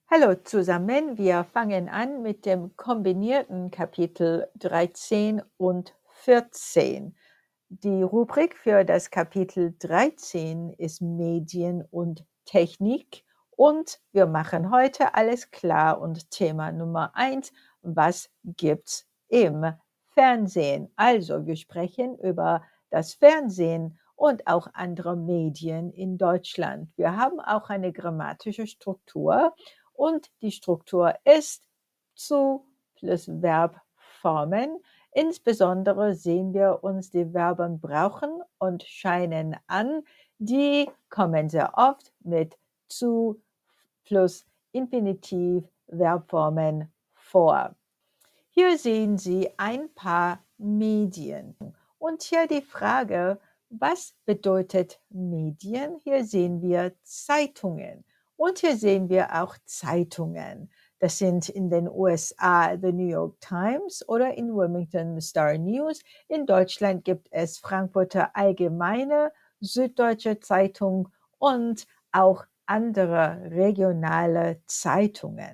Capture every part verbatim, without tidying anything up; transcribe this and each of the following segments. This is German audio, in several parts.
Hallo zusammen, wir fangen an mit dem kombinierten Kapitel dreizehn und vierzehn. Die Rubrik für das Kapitel dreizehn ist Medien und Technik und wir machen heute alles klar und Thema Nummer eins, was gibt's im Fernsehen? Also wir sprechen über das Fernsehen und auch andere Medien in Deutschland. Wir haben auch eine grammatische Struktur und die Struktur ist zu plus Verbformen. Insbesondere sehen wir uns die Verben brauchen und scheinen an. Die kommen sehr oft mit zu plus Infinitiv Verbformen vor. Hier sehen Sie ein paar Medien. Und hier die Frage, was bedeutet Medien? Hier sehen wir Zeitungen. Und hier sehen wir auch Zeitungen. Das sind in den U S A The New York Times oder in Wilmington Star News. In Deutschland gibt es Frankfurter Allgemeine, Süddeutsche Zeitung und auch andere regionale Zeitungen.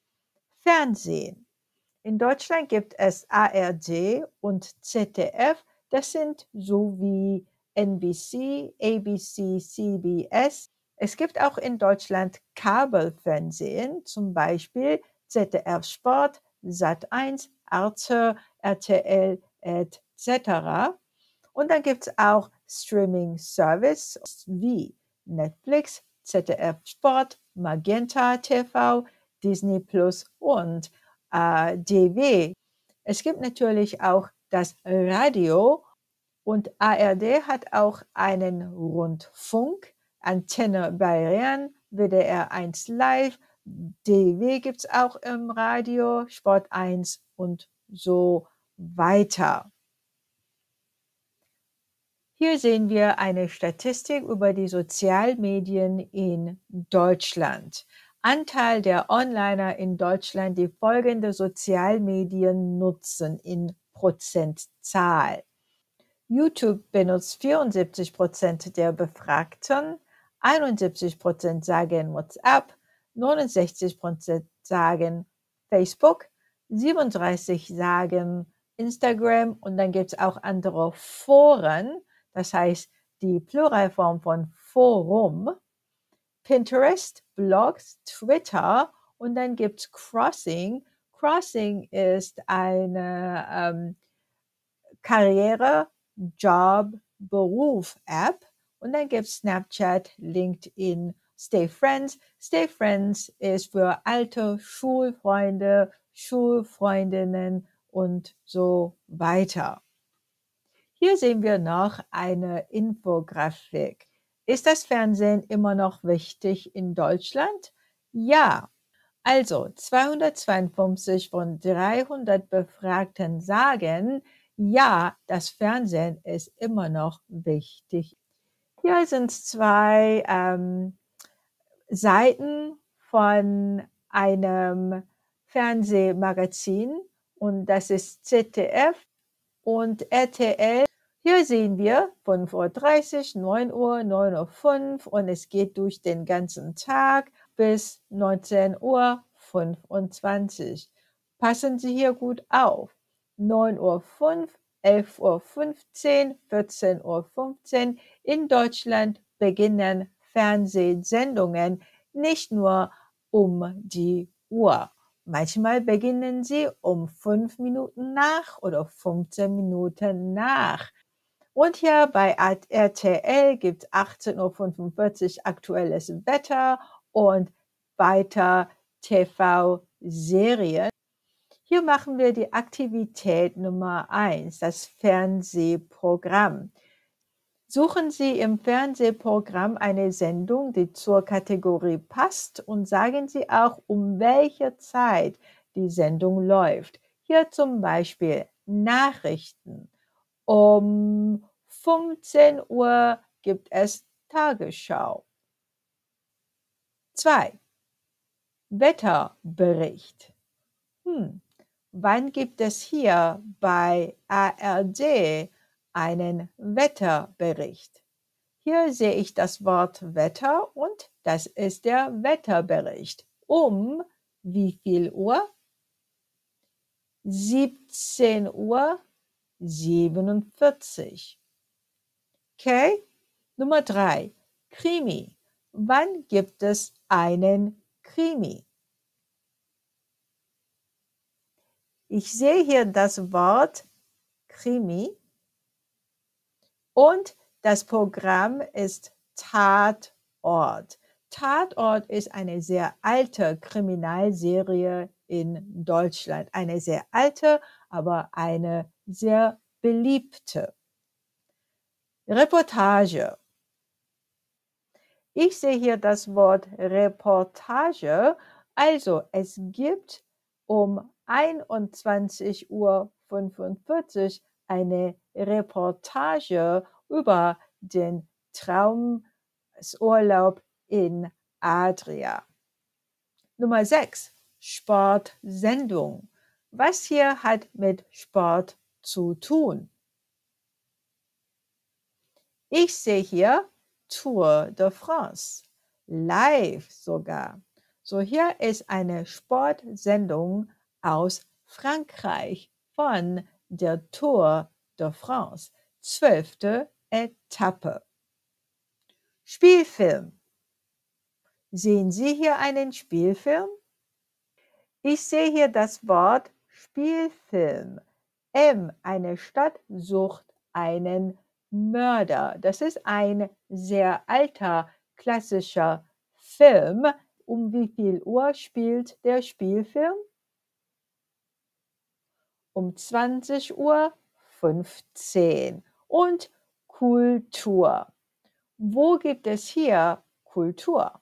Fernsehen. In Deutschland gibt es A R D und Z D F. Das sind so wie N B C, A B C, C B S. Es gibt auch in Deutschland Kabelfernsehen, zum Beispiel Z D F Sport, Sat eins, Arte, R T L et cetera. Und dann gibt es auch Streaming-Service wie Netflix, Z D F Sport, Magenta T V, Disney Plus und äh, D W. Es gibt natürlich auch das Radio und A R D hat auch einen Rundfunk, Antenne Bayern, W D R eins Live, D W gibt es auch im Radio, Sport eins und so weiter. Hier sehen wir eine Statistik über die Sozialmedien in Deutschland. Anteil der Onliner in Deutschland, die folgende Sozialmedien nutzen in Prozentzahl. YouTube benutzt vierundsiebzig Prozent der Befragten, einundsiebzig Prozent sagen WhatsApp, neunundsechzig Prozent sagen Facebook, siebenunddreißig Prozent sagen Instagram und dann gibt es auch andere Foren, das heißt die Pluralform von Forum, Pinterest, Blogs, Twitter und dann gibt es Crossing. Crossing ist eine ähm, Karriere, Job, Beruf-App und dann gibt es Snapchat, LinkedIn, Stay Friends. Stay Friends ist für alte Schulfreunde, Schulfreundinnen und so weiter. Hier sehen wir noch eine Infografik. Ist das Fernsehen immer noch wichtig in Deutschland? Ja. Also zweihundertzweiundfünfzig von dreihundert Befragten sagen, ja, das Fernsehen ist immer noch wichtig. Hier sind zwei ähm, Seiten von einem Fernsehmagazin und das ist Z D F und R T L. Hier sehen wir fünf Uhr dreißig, neun Uhr, neun Uhr fünf und es geht durch den ganzen Tag bis neunzehn Uhr fünfundzwanzig. Passen Sie hier gut auf. neun Uhr fünf, elf Uhr fünfzehn, vierzehn Uhr fünfzehn. In Deutschland beginnen Fernsehsendungen nicht nur um die Uhr. Manchmal beginnen sie um fünf Minuten nach oder fünfzehn Minuten nach. Und hier bei R T L gibt es achtzehn Uhr fünfundvierzig aktuelles Wetter und weiter T V-Serien. Hier machen wir die Aktivität Nummer eins, das Fernsehprogramm. Suchen Sie im Fernsehprogramm eine Sendung, die zur Kategorie passt und sagen Sie auch, um welche Zeit die Sendung läuft. Hier zum Beispiel Nachrichten. Um fünfzehn Uhr gibt es Tagesschau. zwei. Wetterbericht. Hm. Wann gibt es hier bei A R D einen Wetterbericht? Hier sehe ich das Wort Wetter und das ist der Wetterbericht. Um wie viel Uhr? siebzehn Uhr siebenundvierzig. Okay? Nummer drei. Krimi. Wann gibt es einen Krimi? Ich sehe hier das Wort Krimi und das Programm ist Tatort. Tatort ist eine sehr alte Kriminalserie in Deutschland. Eine sehr alte, aber eine sehr beliebte. Reportage. Ich sehe hier das Wort Reportage. Also es gibt um einundzwanzig Uhr fünfundvierzig eine Reportage über den Traumurlaub in Adria. Nummer sechs. Sportsendung. Was hier hat mit Sport zu tun? Ich sehe hier Tour de France, live sogar. So, hier ist eine Sportsendung aus Frankreich von der Tour de France, zwölfte Etappe. Spielfilm. Sehen Sie hier einen Spielfilm? Ich sehe hier das Wort Spielfilm. M, eine Stadt sucht einen Mörder. Das ist ein sehr alter, klassischer Film. Um wie viel Uhr spielt der Spielfilm? Um zwanzig Uhr fünfzehn. Und Kultur. Wo gibt es hier Kultur?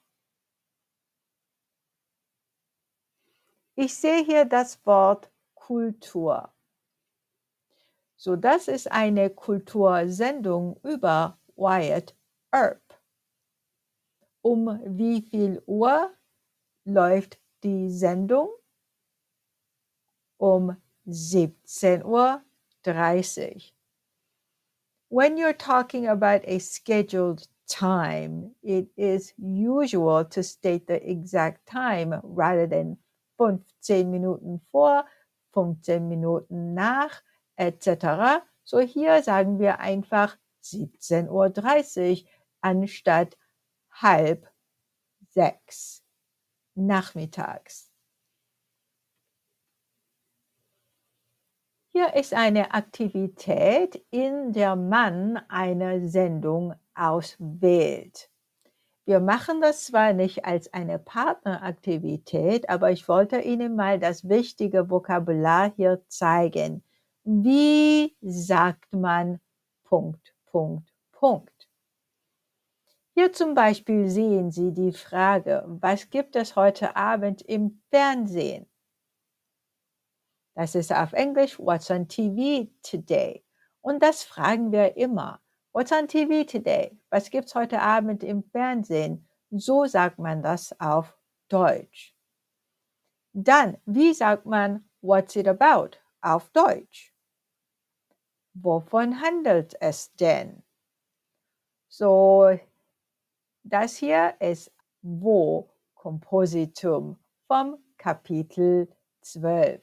Ich sehe hier das Wort Kultur. So, das ist eine Kultursendung über Wyatt Earp. Um wie viel Uhr läuft die Sendung? Um siebzehn Uhr dreißig. When you're talking about a scheduled time, it is usual to state the exact time rather than fünfzehn Minuten vor, fünfzehn Minuten nach, et cetera. So hier sagen wir einfach siebzehn Uhr dreißig anstatt halb sechs nachmittags. Hier ist eine Aktivität, in der man eine Sendung auswählt. Wir machen das zwar nicht als eine Partneraktivität, aber ich wollte Ihnen mal das wichtige Vokabular hier zeigen. Wie sagt man Punkt, Punkt, Punkt? Hier zum Beispiel sehen Sie die Frage, was gibt es heute Abend im Fernsehen? Das ist auf Englisch, what's on T V today? Und das fragen wir immer. What's on T V today? Was gibt's heute Abend im Fernsehen? So sagt man das auf Deutsch. Dann, wie sagt man what's it about auf Deutsch? Wovon handelt es denn? So, das hier ist Wo Kompositum vom Kapitel zwölf.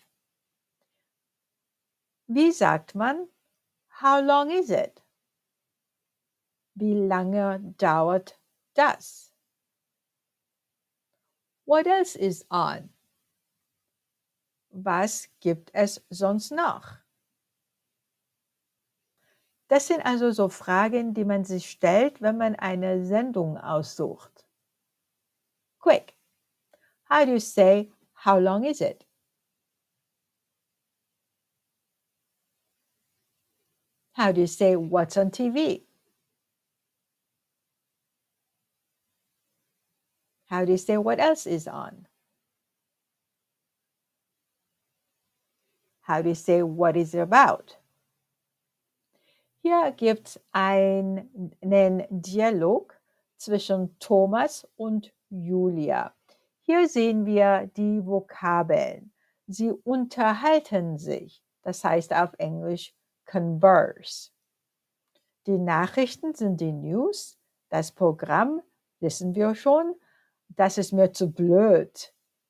Wie sagt man? How long is it? Wie lange dauert das? What else is on? Was gibt es sonst noch? Das sind also so Fragen, die man sich stellt, wenn man eine Sendung aussucht. Quick. How do you say, how long is it? How do you say, what's on T V? How do you say, what else is on? How do you say, what is it about? Hier gibt es einen Dialog zwischen Thomas und Julia. Hier sehen wir die Vokabeln. Sie unterhalten sich, das heißt auf Englisch converse. Die Nachrichten sind die News. Das Programm wissen wir schon. Das ist mir zu blöd.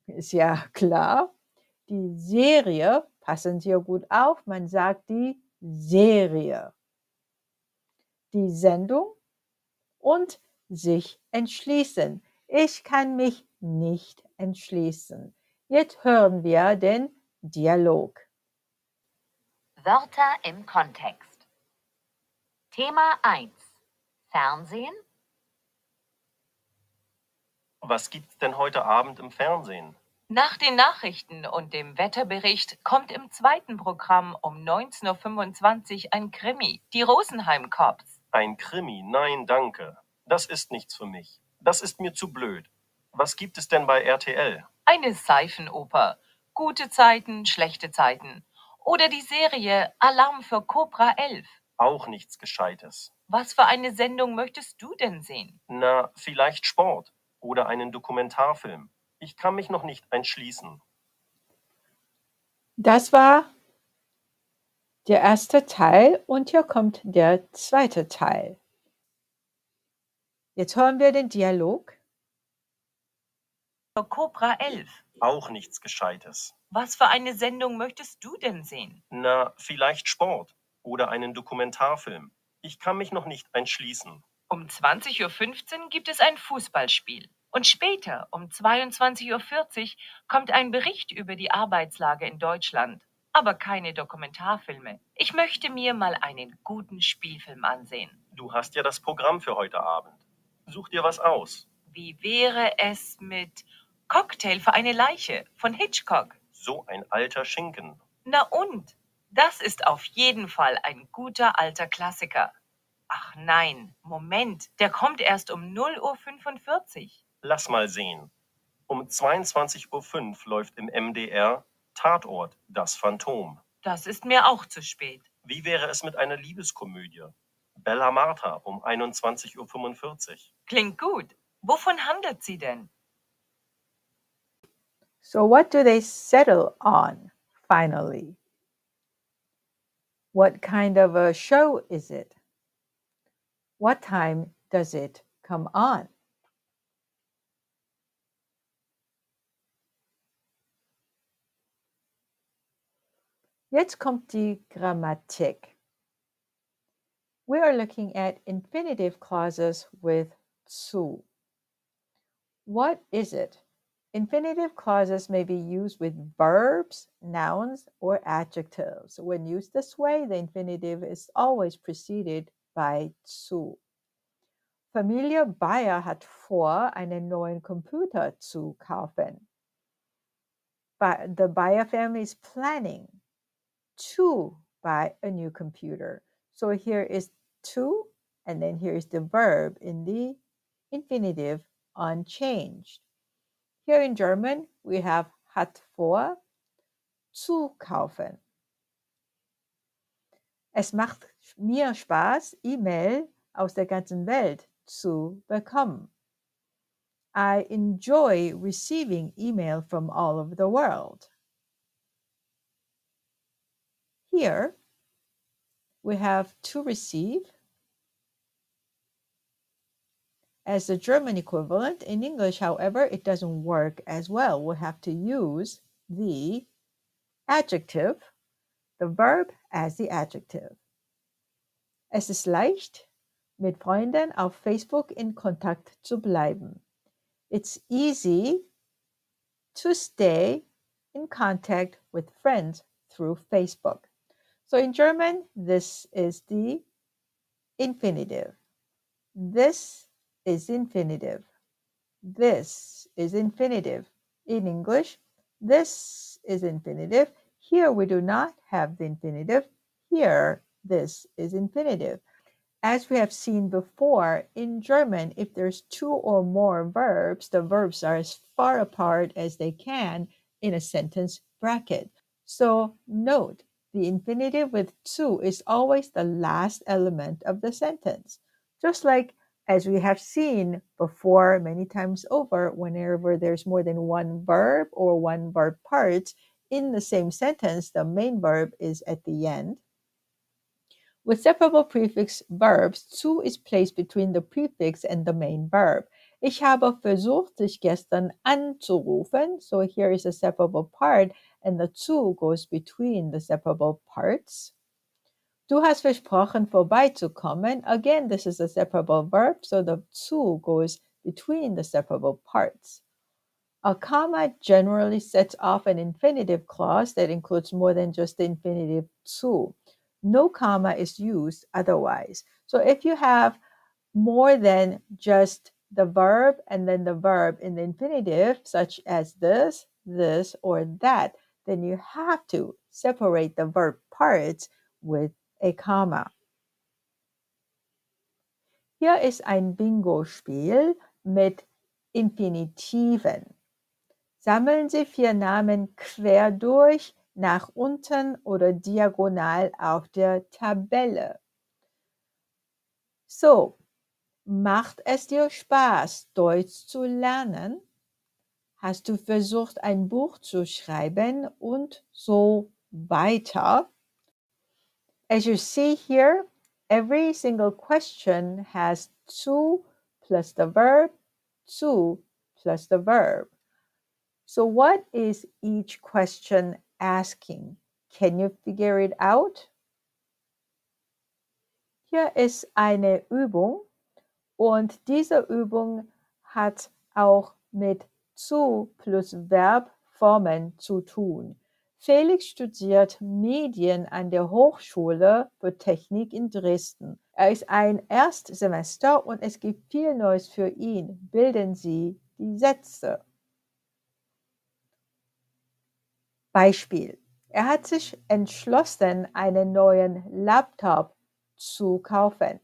Ist ja klar. Die Serie, passen Sie gut auf, man sagt die Serie. Die Sendung und sich entschließen. Ich kann mich nicht entschließen. Jetzt hören wir den Dialog. Wörter im Kontext. Thema eins. Fernsehen. Was gibt's denn heute Abend im Fernsehen? Nach den Nachrichten und dem Wetterbericht kommt im zweiten Programm um neunzehn Uhr fünfundzwanzig ein Krimi, die Rosenheim Cops. Ein Krimi? Nein, danke. Das ist nichts für mich. Das ist mir zu blöd. Was gibt es denn bei R T L? Eine Seifenoper. Gute Zeiten, schlechte Zeiten. Oder die Serie Alarm für Cobra elf. Auch nichts Gescheites. Was für eine Sendung möchtest du denn sehen? Na, vielleicht Sport oder einen Dokumentarfilm. Ich kann mich noch nicht entschließen. Das war der erste Teil und hier kommt der zweite Teil. Jetzt hören wir den Dialog. Für Cobra elf. Auch nichts Gescheites. Was für eine Sendung möchtest du denn sehen? Na, vielleicht Sport oder einen Dokumentarfilm. Ich kann mich noch nicht entschließen. Um zwanzig Uhr fünfzehn gibt es ein Fußballspiel. Und später, um zweiundzwanzig Uhr vierzig, kommt ein Bericht über die Arbeitslage in Deutschland. Aber keine Dokumentarfilme. Ich möchte mir mal einen guten Spielfilm ansehen. Du hast ja das Programm für heute Abend. Such dir was aus. Wie wäre es mit Cocktail für eine Leiche von Hitchcock? So ein alter Schinken. Na und? Das ist auf jeden Fall ein guter alter Klassiker. Ach nein, Moment, der kommt erst um null Uhr fünfundvierzig. Lass mal sehen. Um zweiundzwanzig Uhr fünf läuft im M D R Tatort, das Phantom. Das ist mir auch zu spät. Wie wäre es mit einer Liebeskomödie? Bella Martha um einundzwanzig Uhr fünfundvierzig. Klingt gut. Wovon handelt sie denn? So what do they settle on finally? What kind of a show is it? What time does it come on? Jetzt kommt die Grammatik. We are looking at infinitive clauses with zu. What is it? Infinitive clauses may be used with verbs, nouns, or adjectives. When used this way, the infinitive is always preceded by zu. Familie Bayer hat vor, einen neuen Computer zu kaufen. But the Bayer family is planning to buy a new computer. So here is to, and then here is the verb in the infinitive unchanged. Here in German, we have hat vor, zu kaufen. Es macht mir Spaß, E-Mail aus der ganzen Welt zu bekommen. I enjoy receiving email from all over the world. Here, we have to receive as the German equivalent. In English, however, it doesn't work as well. We have to use the adjective, the verb as the adjective. Es ist leicht, mit Freunden auf Facebook in Kontakt zu bleiben. It's easy to stay in contact with friends through Facebook. So in German, this is the infinitive. This is infinitive. This is infinitive. In English, this is infinitive. Here we do not have the infinitive. Here, this is infinitive. As we have seen before, in German, if there's two or more verbs, the verbs are as far apart as they can in a sentence bracket. So note, the infinitive with zu is always the last element of the sentence. Just like as we have seen before many times over, whenever there's more than one verb or one verb part in the same sentence, the main verb is at the end. With separable prefix verbs, zu is placed between the prefix and the main verb. Ich habe versucht, dich gestern anzurufen. So here is a separable part and the zu goes between the separable parts. Du hast versprochen, vorbeizukommen. Again, this is a separable verb, so the zu goes between the separable parts. A comma generally sets off an infinitive clause that includes more than just the infinitive zu. No comma is used otherwise. So if you have more than just the verb and then the verb in the infinitive, such as this, this, or that, then you have to separate the verb parts with a comma. Hier ist ein Bingo-Spiel mit Infinitiven. Sammeln Sie vier Namen quer durch, nach unten oder diagonal auf der Tabelle. So, macht es dir Spaß, Deutsch zu lernen? Hast du versucht, ein Buch zu schreiben und so weiter? As you see here, every single question has zu plus the verb, zu plus the verb. So what is each question asking? Can you figure it out? Hier ist eine Übung und diese Übung hat auch mit zu plus Verbformen zu tun. Felix studiert Medien an der Hochschule für Technik in Dresden. Er ist ein Erstsemester und es gibt viel Neues für ihn. Bilden Sie die Sätze. Beispiel. Er hat sich entschlossen, einen neuen Laptop zu kaufen.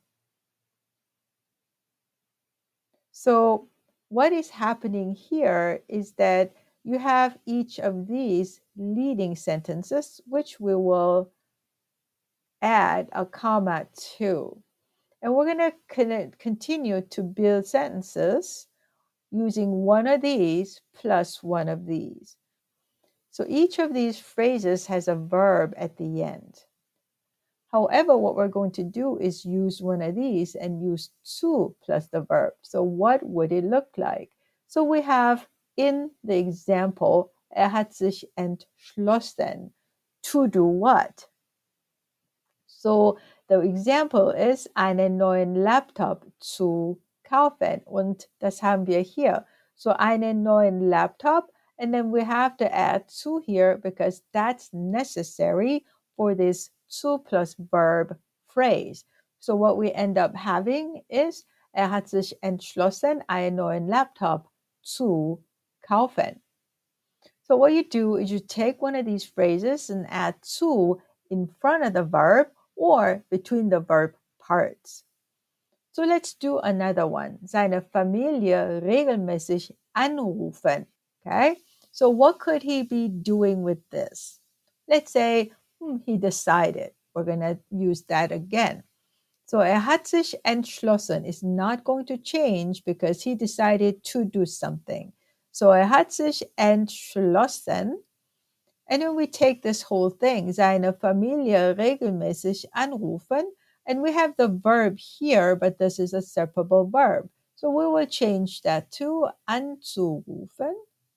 So what is happening here is that you have each of these leading sentences, which we will add a comma to. And we're going to continue to build sentences using one of these plus one of these. So each of these phrases has a verb at the end. However, what we're going to do is use one of these and use zu plus the verb. So what would it look like? So we have in the example, er hat sich entschlossen. To do what? So the example is, einen neuen Laptop zu kaufen. Und das haben wir hier. So einen neuen Laptop. And then we have to add zu here because that's necessary for this zu plus verb phrase. So what we end up having is, er hat sich entschlossen, einen neuen Laptop zu kaufen. So what you do is you take one of these phrases and add zu in front of the verb or between the verb parts. So let's do another one. Seine Familie regelmäßig anrufen. Okay? So what could he be doing with this? Let's say hmm, he decided. We're going to use that again. So er hat sich entschlossen is not going to change because he decided to do something. So er hat sich entschlossen. And then we take this whole thing, seine Familie regelmäßig anrufen. And we have the verb here, but this is a separable verb. So we will change that to anzurufen.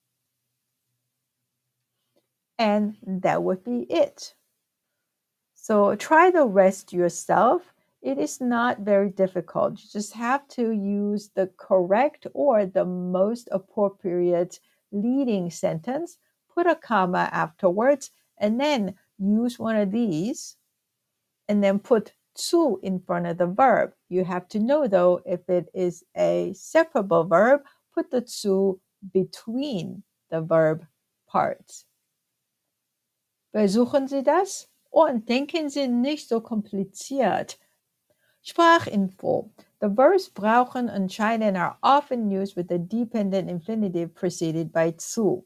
And that would be it. So try the rest yourself. It is not very difficult. You just have to use the correct or the most appropriate leading sentence, put a comma afterwards, and then use one of these, and then put zu in front of the verb. You have to know, though, if it is a separable verb, put the zu between the verb parts. Versuchen Sie das und denken Sie nicht so kompliziert. Sprachinfo. The verbs brauchen und scheinen are often used with the dependent infinitive preceded by zu.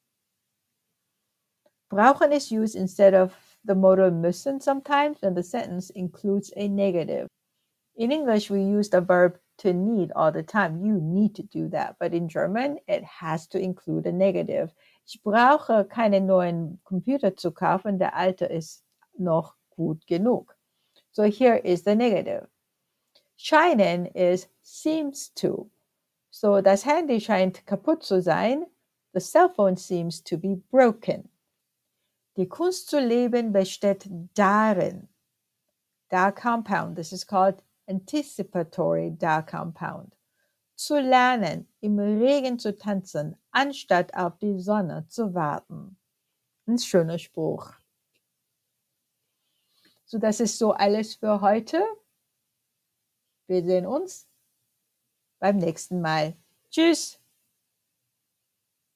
Brauchen is used instead of the modal müssen sometimes when the sentence includes a negative. In English, we use the verb to need all the time. You need to do that. But in German, it has to include a negative. Ich brauche keinen neuen Computer zu kaufen, der alte ist noch gut genug. So here is the negative. Scheinen is seems to. So, das Handy scheint kaputt zu sein. The cell phone seems to be broken. Die Kunst zu leben besteht darin. Da compound, this is called anticipatory da compound. Zu lernen, im Regen zu tanzen, anstatt auf die Sonne zu warten. Ein schöner Spruch. So, das ist so alles für heute. Wir sehen uns beim nächsten Mal. Tschüss!